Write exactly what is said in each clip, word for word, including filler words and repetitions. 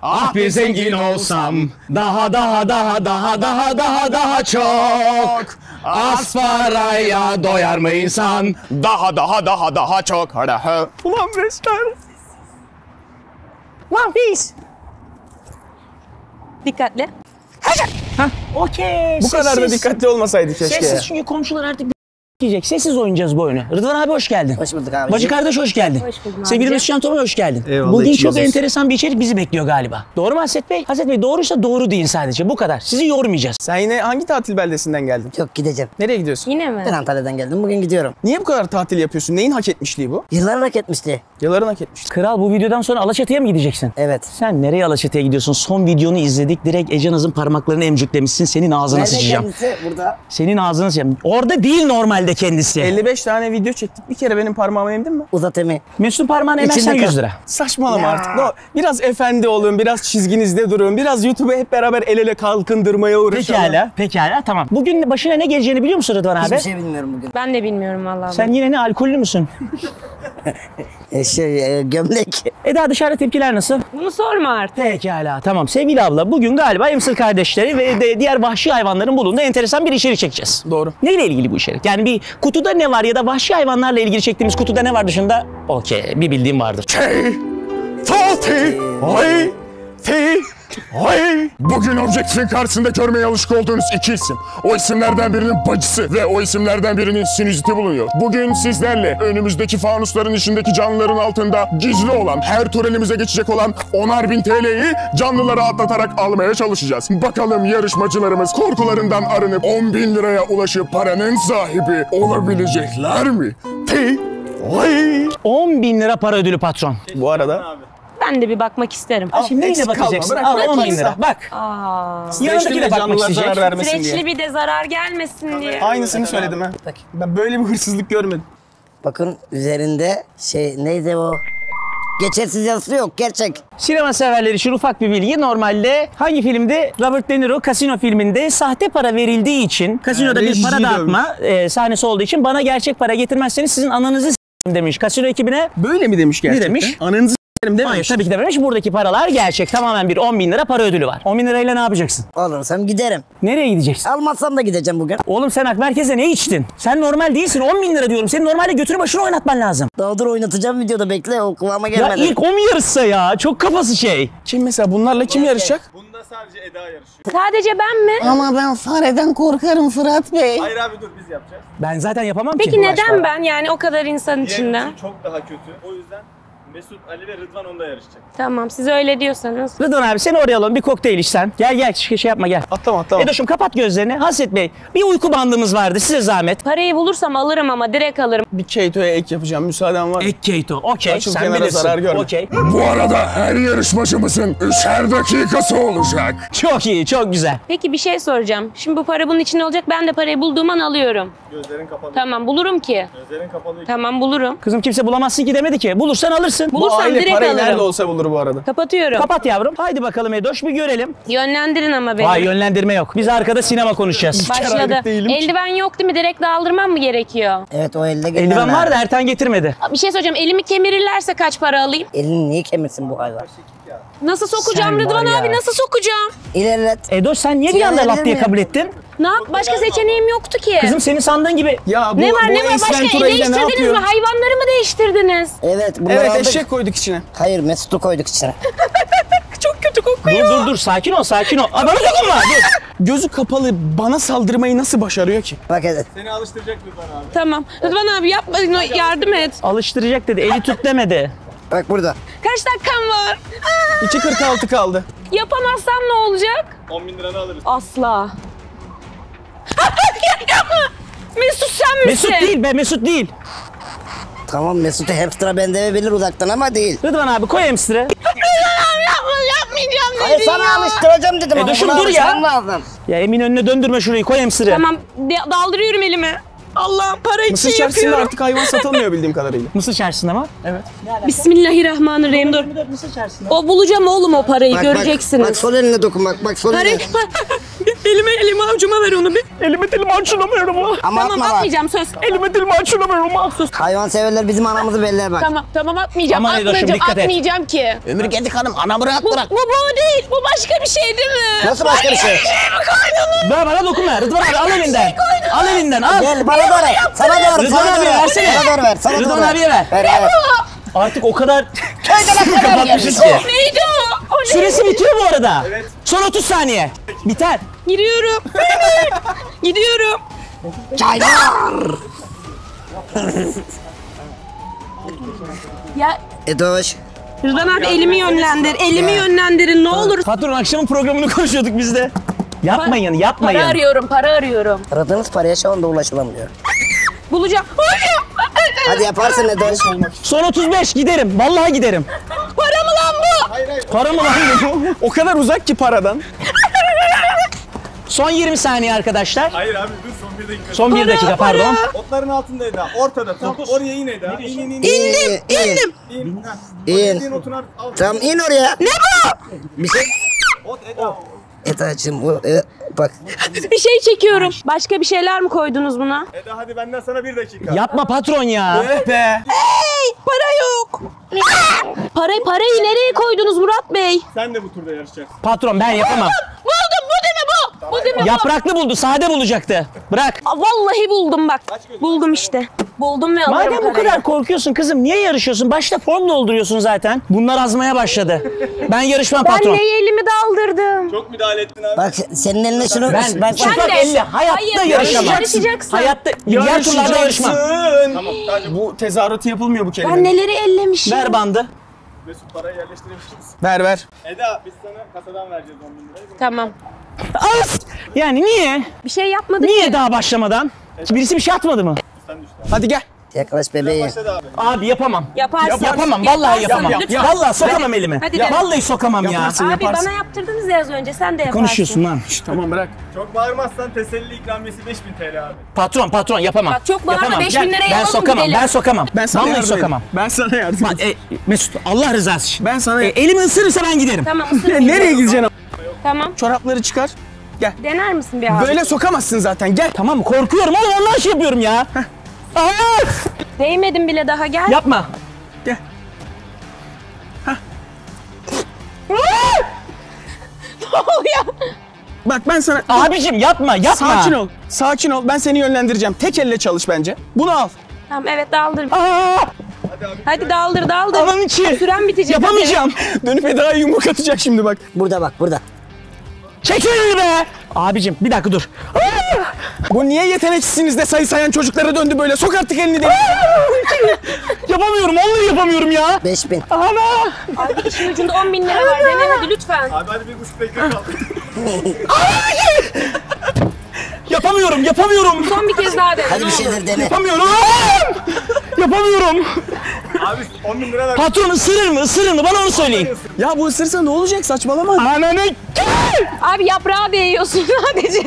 Ah bir zengin olsam, daha daha daha daha daha daha daha çok. Az paraya doyar mı insan? Daha daha daha daha çok. Ulan Vestel. One Piece. Dikkatli. Hah. Okey. Bu kadar da dikkatli olmasaydı keşke. Sessiz çünkü komşular artık diyecek. Sessiz oynayacağız bu oyunu. Rıdvan abi hoş geldin. Hoş bulduk abi. Bacı kardeş hoş geldin. Hoş buldum Sevgili abi. Mesut Tomay hoş geldin. Eyvallah, Bugün çok içimiz olsun. enteresan bir içerik bizi bekliyor galiba. Doğru mu Hasret Bey? Hasret Bey doğruysa doğru deyin sadece. Bu kadar. Sizi yormayacağız. Sen yine hangi tatil beldesinden geldin? Yok gideceğim. Nereye gidiyorsun? Yine mi? Ben Antalya'dan geldim. Bugün gidiyorum. Niye bu kadar tatil yapıyorsun? Neyin hak etmişliği bu? Yıllar hak etmişti. Yılların hak etmişliği. Kral bu videodan sonra Alaçatı'ya mı gideceksin? Evet. Sen nereye Alaçatı'ya gidiyorsun? Son videonu izledik. Direkt Ece Naz'ın parmaklarını emcüklemişsin. Senin ağzına Nerede sıçacağım. kendisi? Burada. Senin ağzına sıçacağım. Orada değil normalde kendisi. elli beş tane video çektik. Bir kere benim parmağımı emdin mi? Uzat emi. Mesut'un parmağını emersen İçinde kal. yüz lira. Saçmalama Ya. artık. No, biraz efendi olun, biraz çizginizde durun, biraz YouTube'u hep beraber el ele kalkındırmaya uğraşalım. Pekala, pekala tamam. Bugün başına ne geleceğini biliyor musun Rıdvan abi? Hiçbir şey bilmiyorum bugün. Ben de bilmiyorum vallahi. Sen yine ne alkollü müsün? E, şey e, gömlek. Eda dışarıda tepkiler nasıl? Bunu sorma artık. Pekala tamam. Sevgili abla bugün galiba Emsır kardeşleri ve de diğer vahşi hayvanların bulunduğu enteresan bir içerik çekeceğiz. Doğru. Neyle ilgili bu içerik? Yani bir kutuda ne var ya da vahşi hayvanlarla ilgili çektiğimiz kutuda ne var dışında? Okey bir bildiğim vardır. Fatih! Ay! Ti! Ay! Bugün objektifin karşısında görmeye alışık olduğunuz iki isim. O isimlerden birinin bacısı ve o isimlerden birinin sinüziti bulunuyor. Bugün sizlerle önümüzdeki fanusların içindeki canlıların altında gizli olan, her törenimize geçecek olan onar bin T L'yi canlılara atlatarak almaya çalışacağız. Bakalım yarışmacılarımız korkularından arınıp on bin liraya ulaşıp paranın sahibi olabilecekler mi? Ti! Ay! on bin lira para ödülü patron. Bu arada Ben de bir bakmak isterim. Al, şimdi neyle eksik kalma, bakacaksın? bırak, Al bırak on bin baksa. lira. Bak. Aa. Yanındaki de bakmak canlılar zarar isteyecek. vermesin diye. Streçli bir de zarar gelmesin diye. Aynısını söyledim ha. Ben böyle bir hırsızlık görmedim. Bakın üzerinde şey neydi o? Geçersiz yazısı yok. Gerçek. Sinema severleri için ufak bir bilgi. Normalde hangi filmde? Robert De Niro Casino filminde sahte para verildiği için, kasinoda Ee, bir rejiyi para dağıtma e, sahnesi olduğu için bana gerçek para getirmezseniz sizin ananızı s**tim demiş. Kasino ekibine Böyle mi demiş gerçekten? demiş? Ananızı s**erim dememiş. hayır tabii ki dememiş. Buradaki paralar gerçek. Tamamen bir on bin lira para ödülü var. on bin lirayla ne yapacaksın? Alırsam giderim. Nereye gideceksin? Almazsam da gideceğim bugün. Oğlum sen ak merkeze ne içtin? Sen normal değilsin. on bin lira diyorum. Senin normalde götünü başına oynatman lazım. Daha dur oynatacağım videoda bekle. O kıvama Ya gelmedi. ilk o mu yarışsa ya? Çok kafası şey. Kim mesela bunlarla kim yarışacak? Sadece ben mi? Ama ben fareden korkarım Fırat Bey. Hayır abi dur biz yapacağız. Ben zaten yapamam Peki ki. neden ben yani o kadar insan içinde? Diğer çok daha kötü. O yüzden Mesut, Ali ve Rıdvan onda yarışacak. Tamam siz öyle diyorsanız. Rıdvan abi seni oraya alalım. Bir kokteyl içsen. Gel gel şey şey yapma gel. Atlama atlama. Edoş'um kapat gözlerini. Hasret Bey bir uyku bandımız vardı size zahmet. Parayı bulursam alırım ama direkt alırım. Bir Keito'ya ek yapacağım. Müsaaden var mı? Ek Keito. Okey Saçım sen kenara bilirsin. zarar görme. Okey. Bu arada her yarışmacımızın üçer dakikası olacak. Çok iyi çok güzel. Peki bir şey soracağım. Şimdi bu para bunun içinde olacak. Ben de parayı bulduğum an alıyorum. Gözlerin kapalı. Tamam bulurum ki. Gözlerin kapalı. Tamam bulurum. Kızım kimse bulamazsın ki demedi ki. Bulursan alırsın. Bu Bulursam aile direkt parayı alırım. nerede olsa bulur bu arada. Kapatıyorum. Kapat yavrum. Haydi bakalım Edoş bir görelim. Yönlendirin ama beni. Vay yönlendirme yok. Biz arkada sinema konuşacağız. Başladı. aylık değilim ki. Eldiven yok değil mi? Direkt daldırmam mı gerekiyor? Evet o elde gelmem Eldiven var lazım. da Ertan getirmedi. Bir şey söyleyeceğim. Elimi kemirirlerse kaç para alayım? Elini niye kemirsin bu hayvan? Nasıl sokacağım Sen Rıdvan var ya. abi? Nasıl sokacağım? İlerlet. Edoş sen niye bir anda Sinyal lap diye mi? kabul ettin? Ne yap? Başka seçeneğim yoktu ki. Kızım senin sandığın gibi. Ya bu, ne var bu ne var? Ace Başka Ventura ile ne değiştirdiniz yapıyor? mi? Hayvanları mı değiştirdiniz? Evet bunları Evet aldık. eşek koyduk içine. Hayır Mesut'u koyduk içine. Çok kötü kokuyor. Dur dur dur sakin ol sakin ol. Aa, bana dokunma dur. Gözü kapalı bana saldırmayı nasıl başarıyor ki? Bak evet. Seni alıştıracak Rıdvan abi. Tamam. Rıdvan abi yapma. Yardım et. Alıştıracak dedi. Eli tut demedi. Bak burada. Kaç dakikam var? Aa, iki kırk altı kaldı. yapamazsam ne olacak? on bin liranı alırız. Asla. Mesut sen misin? Mesut değil be Mesut değil. Tamam Mesut'u hamster'a benzeyebilir uzaktan ama değil. Rıdvan abi koy hamster'ı. Yapma, yapmayacağım dedi Hayır sana ya. alıştıracağım dedim ama Edoş'um, buna dur ya. alışmam lazım. Ya Emin önüne döndürme şurayı koy hamster'ı. Tamam de- daldırıyorum elimi. Allah para için Mısır çarşısında yapıyorum. artık hayvan satılmıyor bildiğim kadarıyla. Mısır çarşısında mı? Evet. Bismillahirrahmanirrahim dur. Mısır çarşısında. O bulacağım oğlum o parayı Bak, göreceksiniz. Bak, bak sol eline dokun bak bak sol Para... eline. elime elime avucuma ver onu bir. Elime dilime açılamıyorum ha. Ama Tamam atma bak. atmayacağım söz. Elime dilime açılamıyorum ha. Hayvan severler bizim anamızı beller bak. Tamam tamam atmayacağım. Aman Edoş'um, Atmayacağım, dikkat et. atmayacağım ki. Ömür Gedik Hanım anamı rahat Bu, bırak. bu bu değil. Bu başka bir şey değil mi? Nasıl başka bir şey? Bana, bana dokunma. Rıdvan abi al elinden. Al elinden al. Gel bana doğru. Sana doğru. Rıdvan Sana abiye doğru. versene. Sana doğru ver. Sana Rıdvan doğru ver. abiye ver. Ver ver. Artık o kadar Köyde kapatmışız ki. Neydi o? O ne? Süresi bitiyor bu arada. Evet. Son otuz saniye. Biter. Giriyorum. Gidiyorum. Çaylar. Ya Edoş. Rıdvan abi elimi yönlendir. Elimi yönlendirin ne olur. Patron akşamın programını konuşuyorduk biz de. Yapmayın, yapmayın. Para arıyorum, para arıyorum. Aradığınız paraya şu anda ulaşılamıyor. Bulacağım. Hadi yaparsın Edoş. Son otuz beş giderim. Vallahi giderim. Para mı lan bu? Hayır hayır. Para mı lan bu? O kadar uzak ki paradan. Son yirmi saniye arkadaşlar. Hayır abi dur son bir dakika. Son bir dakika pardon. Otların altında Eda. Ortada tam. Oraya in Eda. İn in in. in. İndim. İndim. İn. Ha. İn. İn otun alt. alt. Tamam in oraya. Ne bu? Bir şey. Ot Eda. Edoş'cum bu. e, bak. Bir şey çekiyorum. Başka bir şeyler mi koydunuz buna? Eda hadi benden sana bir dakika. Yapma patron ya. Eh be. Para yok. Parayı parayı nereye koydunuz Murat Bey? Sen de bu turda yarışacaksın. Patron ben yapamam. Buldum bu değil mi bu? Bu değil mi bu? Yapraklı buldu, sade bulacaktı. Bırak. Aa, vallahi buldum bak. Buldum işte. Buldum ve alırım Madem bu parayı. kadar korkuyorsun kızım niye yarışıyorsun? Başta form dolduruyorsun zaten. Bunlar azmaya başladı. Ben yarışmam Ben patron. neyi elimi daldırdım? Çok müdahale ettin abi. Bak senin eline şunu. Ben, ben Sen çıplak de. elle hayatta Hayır, yarışamam. yarışacaksın. Hayatta diğer turlarda yarışmam. Tamam sadece bu Bu tezahüratı yapılmıyor bu kelime. Ben neleri ellemişim? Ver bandı. Mesut parayı yerleştiremişiz. Ver ver. Eda biz sana kasadan vereceğiz on bin lirayı. Tamam. As! Yani niye? Bir şey yapmadık Niye ki. daha başlamadan? Birisi bir şey atmadı mı? Sen düştü. Hadi gel. Yaklaş bebeğim. Başladı abi. Abi yapamam. Yaparsın. Yapamam. Vallahi yapamam. Yaparsın, lütfen. Vallahi sokamam elimi. Hadi Ya, dene. vallahi sokamam ya. Yaparsın. Abi bana yaptırdınız ya az önce sen de yaparsın. Konuşuyorsun lan. Tamam bırak. Çok bağırmazsan teselli ikramiyesi beş bin T L abi. Patron patron yapamam. Bak çok bağırma, Yapamam. beş bin Gel. liraya Ben alalım sokamam. gidelim. Ben sokamam. Ben sana Vallahi yardım sokamam. edeyim. Ben sana yardım Bak, edeyim. e, Mesut Allah rızası için. Ben sana... E, elimi ısırırsa ben giderim. Tamam Ya ısırmayayım. nereye gideceksin? Tamam. Çorapları çıkar. Dener misin bir abi? Böyle sokamazsın zaten. Gel. Tamam korkuyorum oğlum ondan şey yapıyorum ya. Aa! Değmedim bile daha gel. Yapma. Gel. Ne oluyor? Bak ben sana... Abicim yapma yapma. Sakin ol. Sakin ol. Ben seni yönlendireceğim. Tek elle çalış bence. Bunu al. Tamam evet daldır. Aa! Hadi daldır daldır. Aman içi. Süren bitecek. Yapamayacağım. Dönüp Eda'ya yumruk atacak şimdi bak. Burada bak burada. Çek elini be. Abicim bir dakika dur. Bu niye yeteneksizsiniz de sayı sayan çocuklara döndü böyle? Sok artık elini de. Yapamıyorum vallahi yapamıyorum ya. Beş bin. Ana. Abi işin ucunda on bin lira var. Dene hadi lütfen. Abi hadi bir buçuk dakika kaldı. Yapamıyorum yapamıyorum. Son bir kez daha dene. Hadi ne bir olur. şeyler dene. Yapamıyorum. Yapamıyorum. Abi on bin lira ver. Patron ısırır mı ısırır mı bana onu söyleyin. Ya bu ısırsa ne olacak? Saçmalama. Ananı. Abi yaprağı değiyorsun sadece.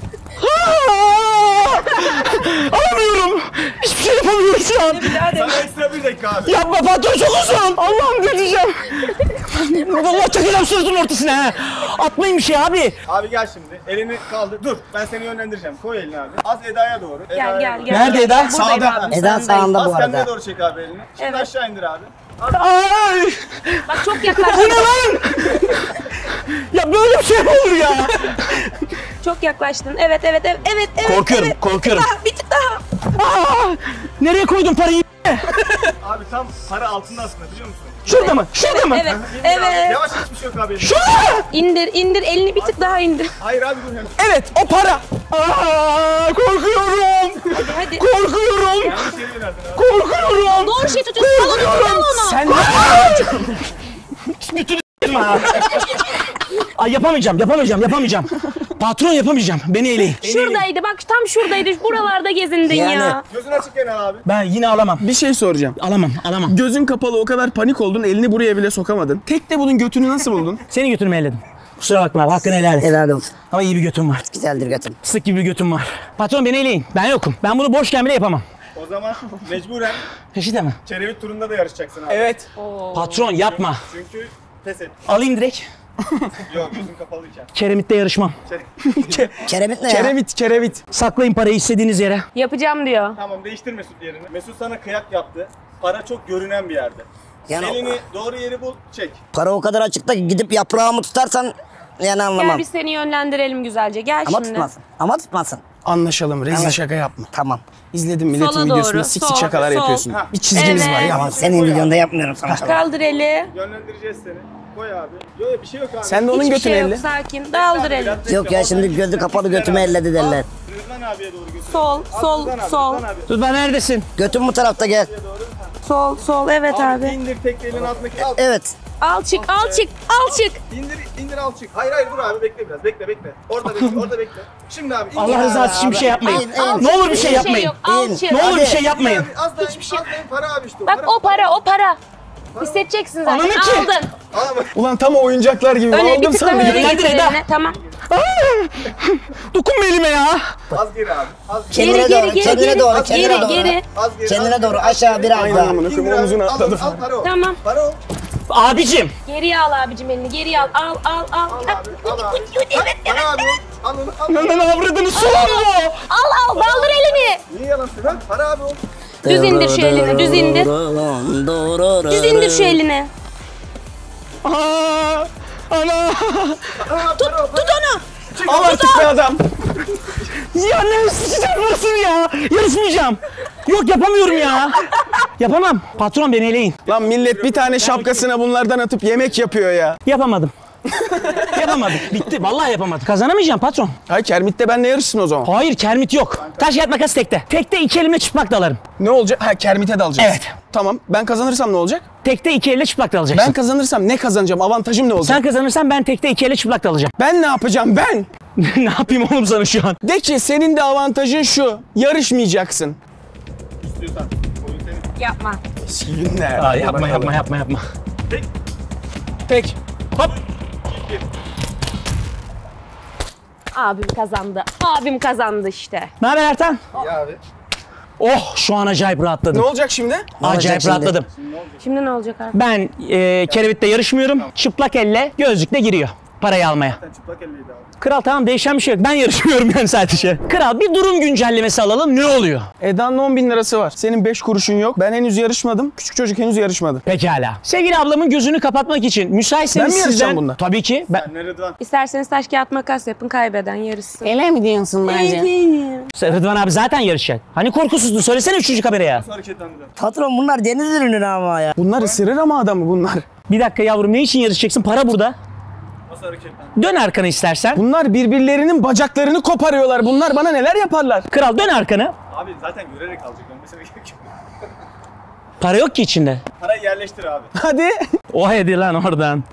Alamıyorum. Hiçbir şey yapamıyorum şu an. Sana ekstra bir dakika abi. Yapma patron çok uzun. Allah'ım ne diyeceğim. Allah çakacağım suratın ortasına ha. Atmayın bir şey abi. Abi gel şimdi. Elini kaldır. Dur. Ben seni yönlendireceğim. Koy elini abi. Az Eda'ya doğru. Gel Eda'ya gel doğru. gel. Nerede gel. Eda? Buradayım Sağda. abi, Eda sağındayım. sağında bu Az kendine arada. doğru çek abi elini. Şimdi Evet. aşağı indir abi. Ay. Bak çok Bu ne yaklaştın. lan? Ya böyle bir şey mi olur ya? Çok yaklaştın. Evet evet evet evet. evet Korkuyorum, evet. korkuyorum. Bir tık daha. Bir tık daha. Aa, nereye koydun parayı? Abi tam para altında aslında biliyor musun? Şurada mı? Şurada mı? Evet İndir abi. evet. Yavaş hiçbir şey yok abi. Şurada. İndir indir elini bir tık daha indir. Hayır abi dur hem. Evet o para. Aa, korkuyorum. Hadi hadi. Korkuyorum. Seni yönerdin abi. Korkuyorum. Doğru şey tutuyorsun. Al onu al onu. Sen Bütün ha. Ay yapamayacağım, yapamayacağım, yapamayacağım. Patron yapamayacağım. Beni eleyin. Şuradaydı bak tam şuradaydı. Buralarda gezindin Yani. ya. Gözün açık gene abi. Ben yine alamam. bir şey soracağım. Alamam, alamam. Gözün kapalı o kadar panik oldun. Elini buraya bile sokamadın. Tek de bunun götünü nasıl buldun? Seni götürme elledim. Kusura bakma abi, hakkını helal et. Helal olsun. Ama iyi bir götüm var. Güzeldir götüm. Fıstık gibi bir götüm var. Patron beni eleyin. Ben yokum. Ben bunu boşken bile yapamam. O zaman mecburen Peşinde mi? çerevit turunda da yarışacaksın abi. Evet. Patron yapma. Çünkü pes et. Alayım direkt. Yok gözüm kapalıyken. Keremit yarışmam. Keremit ne ya? Kerevit, kerevit. Saklayın parayı istediğiniz yere. Yapacağım diyor. Tamam değiştir Mesut yerini. Mesut sana kıyak yaptı. Para çok görünen bir yerde. Yani o- Elini doğru yeri bul, çek. Para o kadar açıkta ki gidip yaprağımı tutarsan yani anlamam. Gel biz seni yönlendirelim güzelce. Gel Ama şimdi. tutmasın. Ama tutmasın. Anlaşalım, rezil Evet. şaka yapma. Tamam. İzledim milletin Sola videosunda doğru, sik sik sol, şakalar sol. yapıyorsun. Ha. Bir çizgimiz Evet. var ya. Ama senin videonda yapmıyorum sana. Kaldır eli. Yönlendireceğiz seni. Koy abi. Yok yok bir şey yok abi. Sen de onun Hiçbir götünü şey yok. elle. Sakin. Daldır eli. Biraz bekle, Yok ya şimdi oradan gözü gitsen kapalı Rıdvan götümü abi. elledi derler. Al, Rıdvan abiye doğru götür. Sol, Al, sol, Rıdvan abi, sol. Rıdvan abi. Rıdvan neredesin? Götüm bu tarafta gel. Sol, sol. Evet Abi abi. indir tek elin altındaki al. Evet. Al çık, al çık, al çık. İndir, indir al çık. Hayır hayır dur abi bekle biraz. Bekle bekle. Orada bekle, orada bekle. Şimdi abi. indir. Allah rızası için bir şey yapmayın. İn, in. Ne olur bir şey yapmayın. yok. Al İn. çık. Ne olur bir Hadi. şey yapmayın. Abi, az daha, Hiçbir şey- az daha para abi işte. Bak o para, o para. Hissedeceksin zaten. Ananı ki. Aldın. Al Ulan tam oyuncaklar gibi. Öne bir Aldım tık daha sandım. öne Yönlendir getir Eda. eline. Tamam. Dokunma elime ya. Az geri abi. Az geri. Kendine Geri, geri, doğru, geri, kendine geri. doğru, kendine Geri, doğru. geri. Az geri. Kendine az doğru geri. aşağı biraz Aynen daha. amına İndir koyayım, abi, omuzuna al, atladı. Al para o. Tamam. Para o. Abicim. Geriye al abicim elini. Geriye al. Al, al, al. Al abi. Al abi. Evet, Para abi. Al onu al. Lan avradını soğan mı? Al, al. Daldır elini. Niye yalan söylüyorsun? Para abi o. Düz indir şu elini. Düz indir. Düz indir şu elini. Aa, ana. Tut, tut onu. Al artık be adam. Ya ne sıçacak burası ya? Yarışmayacağım. Yok yapamıyorum ya. Yapamam. Patron beni eleyin. Lan millet bir tane şapkasına bunlardan atıp yemek yapıyor ya. Yapamadım. Yapamadım. Bitti. Vallahi yapamadım. Kazanamayacağım patron. Hayır Kermit'te benle yarışsın o zaman. Hayır kermit yok. Taş kağıt makas tekte. Tekte iki elimle çıplak dalarım. Ne olacak? Ha Kermit'e dalacağız. Evet. Tamam. Ben kazanırsam ne olacak? Tekte iki elle çıplak dalacaksın. Ben kazanırsam ne kazanacağım? Avantajım ne olacak? Sen kazanırsan ben tekte iki elle çıplak dalacağım. Ben ne yapacağım ben? Ne yapayım oğlum sana şu an? De ki senin de avantajın şu. Yarışmayacaksın. İstiyorsan. Oyun senin. Yapma. Silinler. Aa, yapma yapma yapma yapma. Tek. Tek. Hop. Abim kazandı. Abim kazandı işte. Ne haber Ertan? İyi abi. Oh şu an acayip Ne rahatladım. olacak şimdi? Acayip olacak şimdi? rahatladım. Şimdi ne olacak abi? Ben e, kerevitle yarışmıyorum. Çıplak elle gözlükle giriyor parayı almaya. Sen çıplak elliydi abi. Kral tamam değişen bir şey yok. Ben yarışmıyorum yani sadece. Kral bir durum güncellemesi alalım. Ne oluyor? Eda'nın on bin lirası var. Senin beş kuruşun yok. Ben henüz yarışmadım. Küçük çocuk henüz yarışmadı. Pekala. Sevgili ablamın gözünü kapatmak için müsaitseniz Ben mi yarışacağım sizden... bununla? Tabii ki. Ben... Ne Rıdvan? İsterseniz taş kağıt makas yapın, kaybeden yarışsın. Öyle mi diyorsun Rıdvan abi zaten yarışacak. Hani korkusuzdun söylesene üçüncü kameraya. Nasıl hareketlendiler? Patron bunlar deniz ürünü ama ya. Bunlar ısırır ama adamı bunlar. Bir dakika yavrum ne için yarışacaksın? Para burada. Nasıl hareketlendiler? Dön arkanı istersen. Bunlar birbirlerinin bacaklarını koparıyorlar. Bunlar bana neler yaparlar? Kral dön arkanı. Abi zaten görerek alacak. Dönmesine gerek yok. Para yok ki içinde. Parayı yerleştir abi. Hadi. O hadi lan oradan.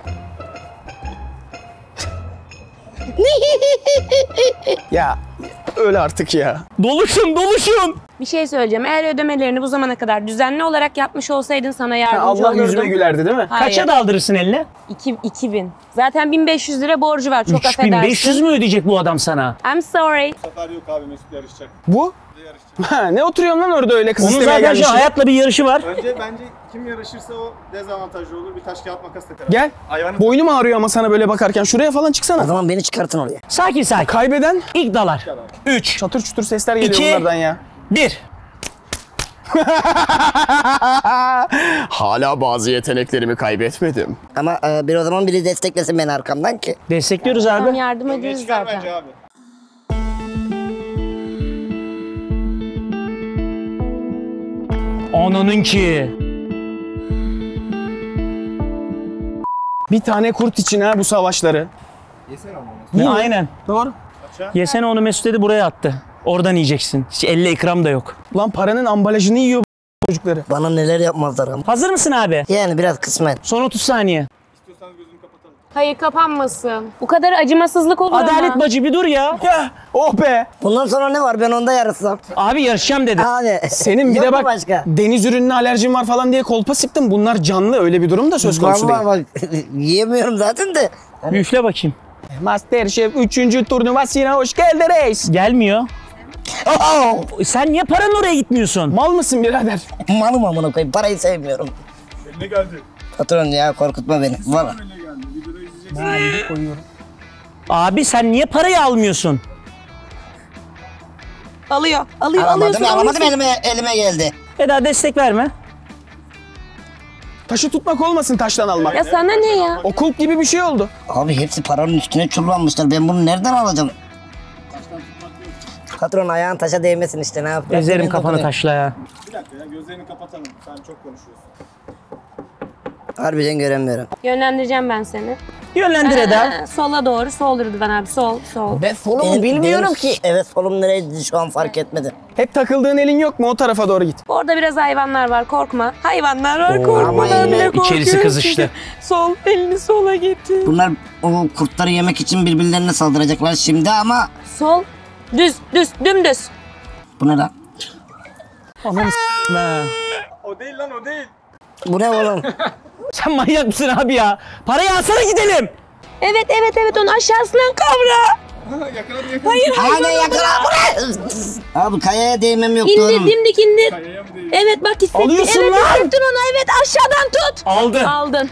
Ya öyle artık ya. Doluşun doluşun. Bir şey söyleyeceğim. Eğer ödemelerini bu zamana kadar düzenli olarak yapmış olsaydın sana yardımcı Allah olurdum. yüzüme gülerdi değil mi? Hayır. Kaça daldırırsın eline? İki, iki bin. Zaten bin beş yüz lira borcu var. Çok üç bin beş yüz affedersin. mü ödeyecek bu adam sana? I'm sorry. Bu sefer yok abi Mesut yarışacak. Bu? Ha, ne oturuyorsun lan orada öyle kız Onun istemeye zaten şu gelmişsin? hayatla bir yarışı var. Önce bence kim yarışırsa o dezavantajlı olur. Bir taş kağıt makas takar. Gel. Hayvanı Boynum ağrıyor ama sana böyle bakarken. Şuraya falan O çıksana. zaman beni çıkartın oraya. Sakin sakin. Kaybeden İlk dalar. üç, çatır çutur sesler geliyor İki. bunlardan ya. bir. Hala bazı yeteneklerimi kaybetmedim. Ama e, bir o zaman biri desteklesin beni arkamdan ki. Destekliyoruz Tamam, abi. yardım Dengeye ediyoruz çıkar zaten. bence abi. Ananın ki. Bir tane kurt için ha bu savaşları. Yesene onu. Ya, aynen. Doğru. Yesene onu Mesut dedi buraya attı. Oradan yiyeceksin. Hiç elle ikram da yok. Lan paranın ambalajını yiyor bu çocukları. Bana neler yapmazlar ama. Hazır mısın abi? Yani biraz kısmen. Son otuz saniye. İstiyorsanız gözünü kapatalım. Hayır kapanmasın. Bu kadar acımasızlık olur Adalet ama. bacı bir dur ya. Ya oh be. Bundan sonra ne var ben onda yarışsam. Abi yarışacağım dedi. Abi. Senin bir Yok de mu bak başka? deniz ürününe alerjin var falan diye kolpa sıktın. Bunlar canlı öyle bir durum da söz konusu Vallahi değil. bak yiyemiyorum zaten de. Bir üfle bakayım. Masterchef üçüncü turnuvasına hoş geldin reis. Gelmiyor. Sen niye paranın oraya gitmiyorsun? Mal mısın birader? Malım amına koyayım parayı sevmiyorum. Eline geldi. Patron ya korkutma beni. Valla. Eline geldi. Videoda izleyeceksin. Koyuyorum. Abi sen niye parayı almıyorsun? Alıyor. Alıyor. Alamadım, alıyorsun, alamadım alıyorsun. elime, elime geldi. Eda destek verme. Taşı tutmak olmasın taştan almak. Ya sana ne ya? Okul gibi bir şey oldu. Abi hepsi paranın üstüne çullanmışlar. Ben bunu nereden alacağım? Patron ayağın taşa değmesin işte, ne yapayım? Ezerim Ben kafanı dokunuyorum. taşla ya. Bir dakika ya, gözlerini kapatalım. Sen çok konuşuyorsun. Harbiden göremiyorum. Yönlendireceğim ben seni. Yönlendir Eda. Ee, sola doğru. Sol Rıdvan abi. Sol. Sol. Ben solumu bilmiyorum ki. Evet, solum nereydi şu an fark etmedim. Hep takıldığın elin yok mu? O tarafa doğru git. Orada biraz hayvanlar var. Korkma. Hayvanlar var. ama Korkma. Ben yine bile korkuyorum. içerisi kızıştı. Sol. Elini sola getir. Bunlar o kurtları yemek için birbirlerine saldıracaklar şimdi ama... Sol. Düz. Düz. Dümdüz. Bu ne lan? Aman s**me. O değil lan, o değil. Bu ne oğlum? Sen manyak mısın abi ya? Parayı alsana gidelim. Evet evet evet onu aşağısından kavra. Yakaladım yakaladım. Hayır hayır. Hadi yakala bu ne? Abi kayaya değmem yoktu İndir oğlum. dimdik indir. Kayaya mı değil? Evet bak hissettin. Alıyorsun evet lan. hissettin onu, evet aşağıdan tut. Aldın. Aldın.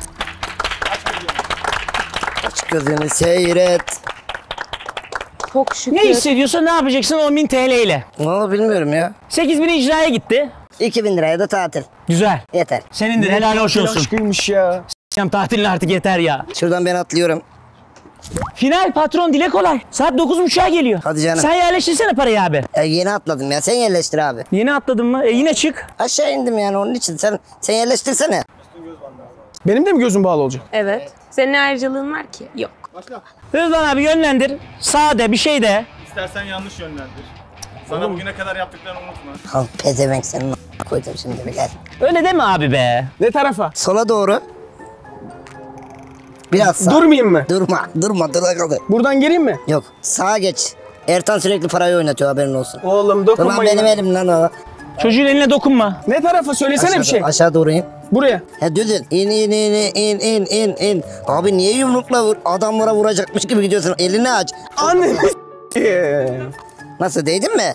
Aç gözünü seyret. Çok şükür. Ne hissediyorsa ne yapacaksın on bin T L ile? Ne oldu bilmiyorum ya. sekiz bin icraya gitti. iki bin liraya da tatil. Güzel. Yeter. Senindir helal hoş olsun. Aşkıymış ya. S**eceğim tatilin artık yeter ya. Şuradan ben atlıyorum. Final patron dile kolay. Saat dokuz buçuğa geliyor. Hadi canım. Sen yerleştirsene parayı abi. Ya yeni atladım ya. Sen yerleştir abi. Yeni atladın mı? E yine çık. Aşağı indim yani onun için. Sen sen yerleştirsene. Benim de mi gözüm bağlı olacak? Evet. Senin ne ayrıcalığın var ki? Yok. Başla. Rıdvan abi yönlendir. Sağ bir şey de. İstersen yanlış yönlendir. Sana bugüne kadar yaptıklarını unutma. Al pezevenk senin a**a koydum şimdi bir gel. Öyle deme abi be. Ne tarafa? Sola doğru. Biraz sağ. Durmayayım mı? Durma. Durma. Dur bakalım. Buradan gireyim mi? Yok. Sağa geç. Ertan sürekli parayı oynatıyor, haberin olsun. Oğlum Ulan dokunmayın. benim lan. elim lan o. Çocuğun eline dokunma. Ne tarafa? Söylesene bir şey. Aşağı doğru in. Buraya. He düdün. İn in in in in in in. Abi niye yumrukla vur? Adamlara vuracakmış gibi gidiyorsun. Elini aç. Anne. Nasıl, değdin mi?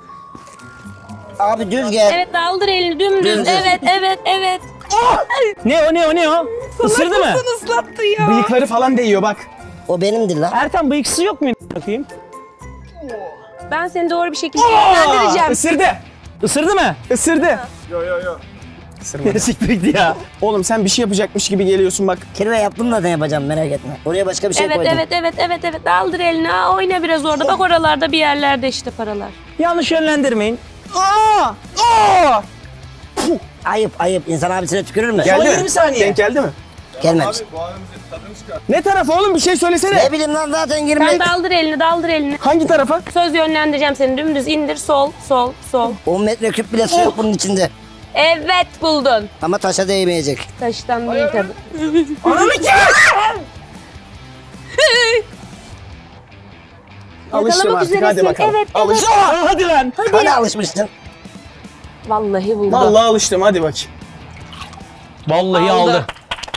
Abi düz gel. Evet daldır elini dümdüz. Düz, düz. Evet evet evet. Ne o ne o ne o? Isırdı mı? Islattı ya. Bıyıkları falan değiyor bak. O benimdir lan. Ertan bıyıksı yok mu? Bakayım. Ben seni doğru bir şekilde yönlendireceğim. Isırdı. Isırdı mı? Isırdı. Yo yo yo. Siktir ya. Oğlum sen bir şey yapacakmış gibi geliyorsun bak. Kirve yaptım da ne yapacağım, merak etme. Oraya başka bir şey Evet koydum. evet evet evet evet daldır elini. Aa, oyna biraz orada. Bak oralarda bir yerlerde işte paralar. Yanlış yönlendirmeyin. Aa! Aa! Ayıp ayıp. İnsan abisine tükürür mü? Geldi mi? yirmi saniye. Denk geldi mi? Gelmemiş. Abi bu anımızın tadını çıkar. Ne tarafa oğlum, bir şey söylesene. Ne bileyim lan, zaten girmek. Sen daldır elini daldır elini. Hangi tarafa? Söz yönlendireceğim seni dümdüz indir sol sol sol. on metreküp bile su yok bunun içinde. Evet buldun. Ama taşa değmeyecek. Taştan değil tabii. Ananı ki! Alıştım Yakalamak artık, hadi üzeresin. bakalım. Evet, evet. Alıştım. Hadi lan. Hani alışmıştın? Vallahi buldum. Vallahi alıştım, hadi bakayım. Vallahi Aldı. aldı.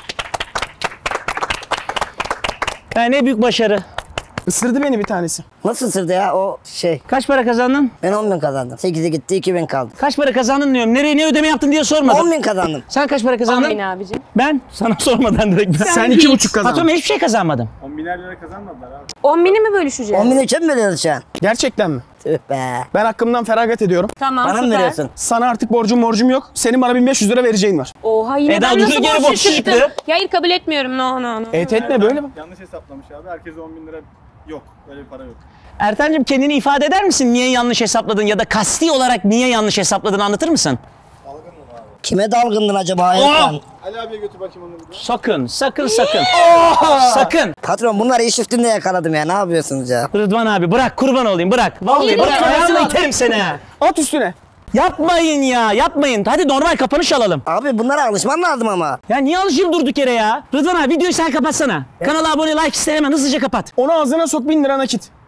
Yani ne büyük başarı. Isırdı beni bir tanesi. Nasıl ısırdı ya o şey? Kaç para kazandın? Ben on bin kazandım. sekize gitti, iki bin kaldı. Kaç para kazandın diyorum. Nereye ne ödeme yaptın diye sormadım. on bin kazandım. Sen kaç para kazandın? Amin abicim. Ben sana sormadan direkt ben. Sen iki buçuk kazandın. Patron hiçbir şey kazanmadım. On biner lira kazanmadılar abi. On bini mi bölüşeceğiz? on bin üçe mi veriyoruz şu an? Gerçekten mi? Tüh be. Ben hakkımdan feragat ediyorum. Tamam Bana mı süper. veriyorsun? Sana artık borcum borcum yok. Senin bana bin beş yüz lira vereceğin var. Oha yine Eda ben durduk nasıl yere borçlu borçlu çıktım? çıktı. Ya hayır kabul etmiyorum no no no. Et etme böyle mi? Yanlış hesaplamış abi. Herkese on bin lira yok. Öyle bir para yok. Ertan'cığım kendini ifade eder misin? Niye yanlış hesapladın ya da kasti olarak niye yanlış hesapladığını anlatır mısın? Kime dalgındın acaba Ertan? Ali abiye götür bakayım onu bir de. Sakın, sakın, sakın. Sakın. Patron bunları iş üstünde yakaladım ya, ne yapıyorsunuz ya? Rıdvan abi bırak, kurban olayım bırak. Vallahi Yine bırak, mi? ayağımla iterim seni ha. At üstüne. Yapmayın ya, yapmayın. Hadi normal kapanış alalım. Abi bunlara alışman lazım ama. Ya niye alışayım durduk yere ya? Rıdvan abi videoyu sen kapatsana. Kanala abone, like iste, hemen hızlıca kapat. Onu ağzına sok, bin lira nakit.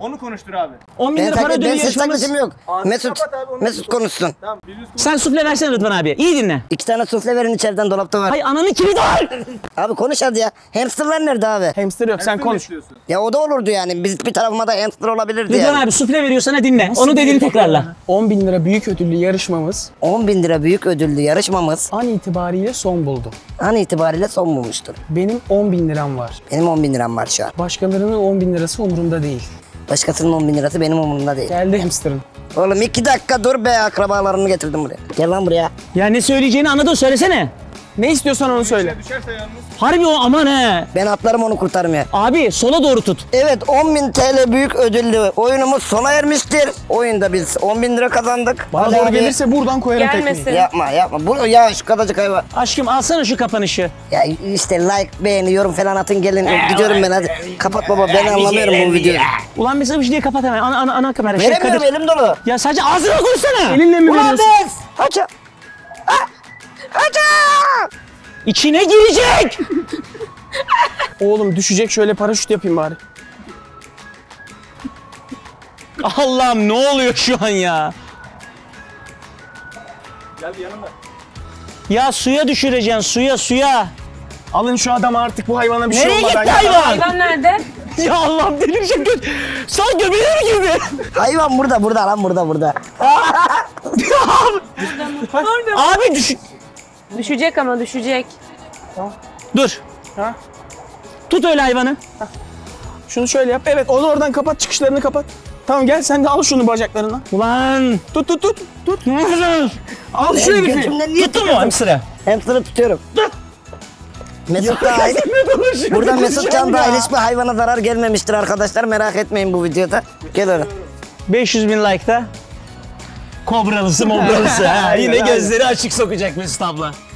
Onu konuştur abi. on bin Ben lira para taklit, ödülü ben ses yarışmamız. taklitimi yok. Ağzını Mesut, kapat abi, onu Mesut konuşsun. Tamam biriniz konuş. Sen sufle versene Rıdvan abi. İyi dinle. İki tane sufle verin içeriden dolapta var. Hay ananı kilidi var. Abi konuş hadi ya. Hamsterlar nerede abi? Hamster yok sen Sen konuş. istiyorsun. Ya o da olurdu yani. Biz bir tarafıma da hamster olabilirdi Rıdvan yani. abi sufle veriyor sana dinle. Onu dediğini tekrarla. on bin lira büyük ödüllü yarışmamız on bin lira büyük ödüllü yarışmamız an itibariyle son buldu. an itibariyle son bulmuştur. Benim on bin liram var. Benim on bin liram var şu an. Başkalarının on bin lirası umurumda değil. Başkasının on bin lirası benim umurumda değil. Geldi hamsterın. Oğlum iki dakika dur be, akrabalarını getirdim buraya. Gel lan buraya. Ya ne söyleyeceğini anladın, söylesene. Ne istiyorsan onu söyle. Düşerse yalnız. Harbi o, aman he. Ben atlarım onu kurtarmaya. Abi sola doğru tut. Evet, on bin T L büyük ödüllü oyunumuz sona ermiştir. Oyunda biz on bin lira kazandık. Bana Ali doğru abi, gelirse buradan koyarım Gelmesin. tekmeyi. Yapma yapma. Bu, ya şu kadarcık hayvan. Aşkım alsana şu kapanışı. Ya işte like, beğeni, yorum falan atın gelin. Gidiyorum ben hadi. Kapat baba, ben anlamıyorum bu videoyu. Ulan mesela bir şey kapat hemen. Ana, ana, ana kamera. Şey, Veremiyorum, Kadir. elim dolu. Ya sadece ağzına koysana. Elinle mi Ulan veriyorsun? bez! Haça! Ah! Haça! İçine girecek. Oğlum düşecek, şöyle paraşüt yapayım bari. Allah'ım ne oluyor şu an ya? Gel bir yanımda. Ya suya düşüreceksin, suya suya. Alın şu adamı artık, bu hayvana bir şey Nereye olmadan. gitti hayvan? Hayvan nerede? Ya Allah'ım delireceğim. Gö- Sen göbeğim gibi. Hayvan burada, burada lan, burada, burada. Abi düş... Düşecek ama düşecek. Dur. Ha? Tut öyle hayvanı. Şunu şöyle yap. Evet, onu oradan kapat, çıkışlarını kapat. Tamam gel sen de al şunu bacaklarından. Ulan. Tut tut tut. Tut. Ne yapıyorsun? Al şu herifi. Götümden niye Tuttun mu hamster'ı? Hamster'ı tutuyorum. Mesut dahil. Burada Mesut Can dahil hiçbir hayvana zarar gelmemiştir arkadaşlar. Merak etmeyin bu videoda. Gel öyle. beş yüz bin like'ta. Kobralısı mobralısı ha. Yine aynen. gözleri açık sokacak Mesut abla.